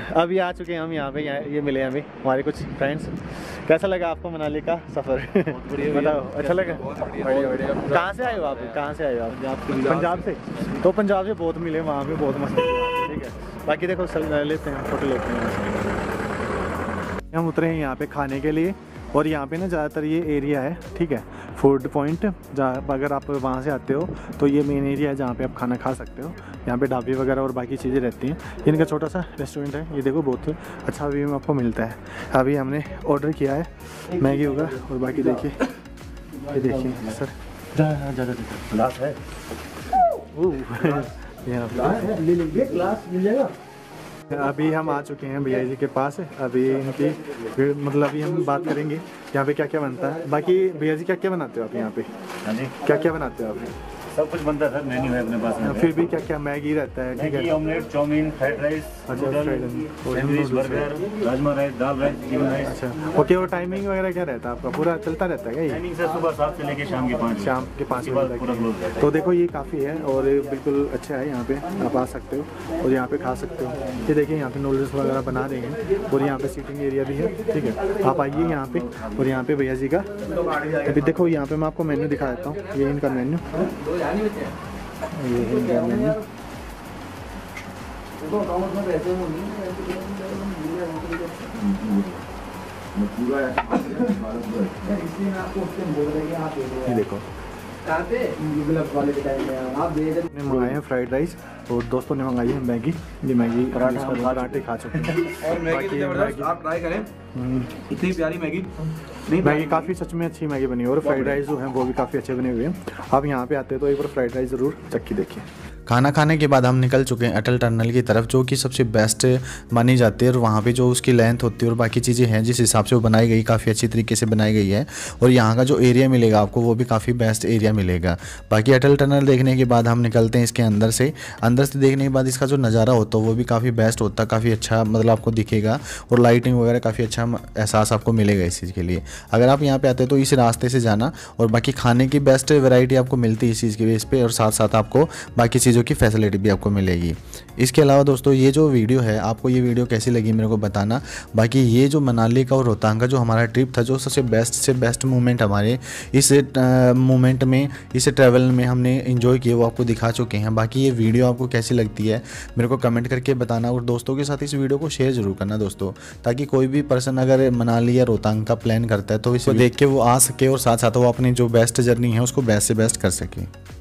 अभी आ चुके हैं हम यहाँ पे, ये मिले हमें हमारे कुछ फ्रेंड्स। कैसा लगा आपको मनाली का सफ़र? बताओ, अच्छा लगा? बढ़िया बढ़िया। कहाँ से आए हो आप? कहाँ से आए हो आप? पंजाब से। तो पंजाब से बहुत मिले वहाँ पे, बहुत मस्त। ठीक है, बाकी देखो लेते हैं, फोटो लेते हैं। हम उतरे हैं यहाँ पे खाने के लिए, और यहाँ पे ना ज़्यादातर ये एरिया है, ठीक है, फूड पॉइंट। जहाँ अगर आप वहाँ से आते हो तो ये मेन एरिया है जहाँ पे आप खाना खा सकते हो। यहाँ पे ढाबे वगैरह और बाकी चीज़ें रहती हैं। इनका छोटा सा रेस्टोरेंट है, ये देखो बहुत अच्छा व्यू में आपको मिलता है। अभी हमने ऑर्डर किया है मैगी होगा, और बाकी देखिए, ये देखिए सर ग्लास है, ग्लास मिल जाएगा। अभी हम आ चुके हैं भैया जी के पास। अभी इनकी मतलब अभी हम बात करेंगे यहाँ पे क्या क्या बनता है। बाकी भैया जी क्या क्या बनाते हो आप यहाँ पे? क्या क्या बनाते हो आप? सब कुछ बनता है सर, मेन्यू है अपने पास में। फिर भी क्या क्या? मैगी रहता है, ठीक है, omelette, chow mein, fried rice, sandwich, burger, rajma rice, दाल राइस, चिकन राइस। अच्छा, ओके। और टाइमिंग वगैरह क्या रहता है आपका? पूरा चलता रहता है क्या ये? टाइमिंग सर सुबह 7 से लेके शाम के 5 बजे पूरा क्लोज रहता है। तो देखो ये काफ़ी है और बिल्कुल अच्छा है। यहाँ पे आप आ सकते हो और यहाँ पे खा सकते हो। ये देखिए यहाँ पे नूडल्स वगैरह बना रहे हैं, और यहाँ पे सीटिंग एरिया भी है, ठीक है। आप आइए यहाँ पे, और यहाँ पे भैया जी का अभी देखो, यहाँ पे मैं आपको मेन्यू दिखा देता हूँ। ये इनका मेन्यू, ये है इनका मेन्यू। ये देखो मंगाए हैं फ्राइड राइस, और दोस्तों ने मंगाई है मैगी। ये मैगी पराठे खा चुके हैं। और मैगी आप ट्राई करें, इतनी प्यारी मैगी। मैगी काफ़ी सच में अच्छी मैगी बनी है, और फ्राइड राइस जो है वो भी काफ़ी अच्छे बने हुए हैं। आप यहाँ पे आते हैं तो एक बार फ्राइड राइस ज़रूर चक्की देखिए। खाना खाने के बाद हम निकल चुके हैं अटल टनल की तरफ, जो कि सबसे बेस्ट मानी जाती है। और वहाँ पे जो उसकी लेंथ होती है और बाकी चीज़ें हैं जिस हिसाब से वो बनाई गई, काफ़ी अच्छी तरीके से बनाई गई है। और यहाँ का जो एरिया मिलेगा आपको वो भी काफ़ी बेस्ट एरिया मिलेगा। बाकी अटल टनल देखने के बाद हम निकलते हैं इसके अंदर से देखने के बाद इसका जो नज़ारा होता है वो भी काफ़ी बेस्ट होता है, काफ़ी अच्छा मतलब आपको दिखेगा, और लाइटिंग वगैरह काफ़ी अच्छा एहसास आपको मिलेगा इस चीज़ के लिए। अगर आप यहाँ पे आते हैं तो इस रास्ते से जाना, और बाकी खाने की बेस्ट वैरायटी आपको मिलती है इस चीज़ के बेस पे, और साथ साथ आपको बाकी चीज़ों की फैसिलिटी भी आपको मिलेगी। इसके अलावा दोस्तों ये जो वीडियो है, आपको ये वीडियो कैसी लगी मेरे को बताना। बाकी ये जो मनाली का और रोहतांग का जो हमारा ट्रिप था, जो सबसे बेस्ट से बेस्ट मोमेंट हमारे इस मोमेंट में, इस ट्रैवल में हमने एंजॉय किए, वो आपको दिखा चुके हैं। बाकी ये वीडियो आपको कैसी लगती है मेरे को कमेंट करके बताना, और दोस्तों के साथ इस वीडियो को शेयर ज़रूर करना दोस्तों, ताकि कोई भी पर्सन अगर मनाली या रोहतांग का प्लान करता है तो इसे देख के वो आ सके, और साथ साथ वो अपनी जो बेस्ट जर्नी है उसको बेस्ट से बेस्ट कर सके।